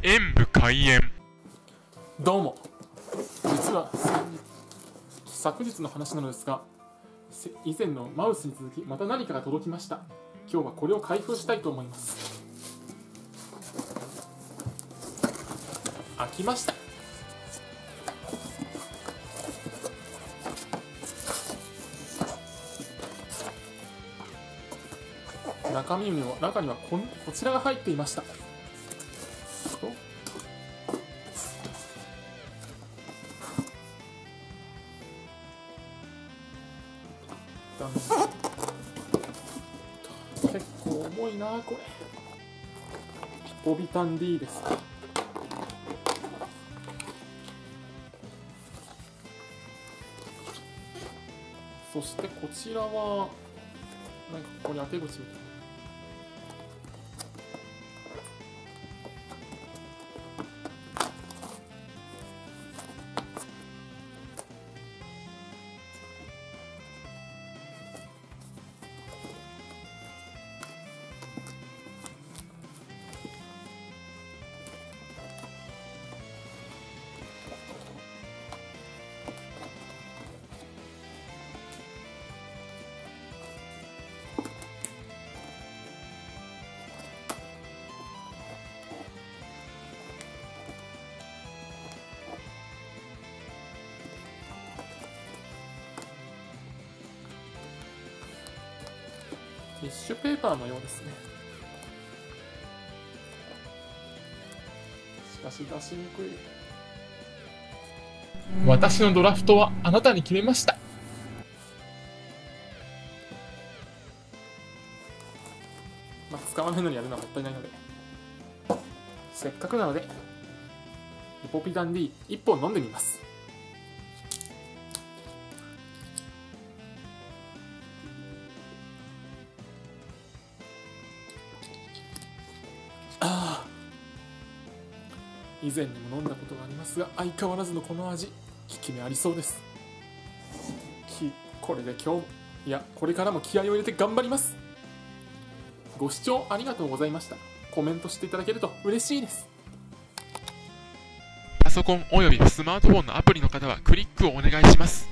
演武開演。 どうも。実は昨日の話なのですが、以前のマウスに続きまた何かが届きました。今日はこれを開封したいと思います。開きました。中にはこちらが入っていました。結構重いなこれ。ピポビタン D ですか。そしてこちらはなんかここに当て口みたいな。ティッシュペーパーのようですね。しかし出しにくい。私のドラフトはあなたに決めました。使わないのにやるのはもったいないので、せっかくなのでリポビタン D1 本飲んでみます。以前にも飲んだことがありますが、相変わらずのこの味、効き目ありそうです。これで今日、いやこれからも気合を入れて頑張ります。ご視聴ありがとうございました。コメントしていただけると嬉しいです。 パソコンおよびスマートフォンのアプリの方はクリックをお願いします。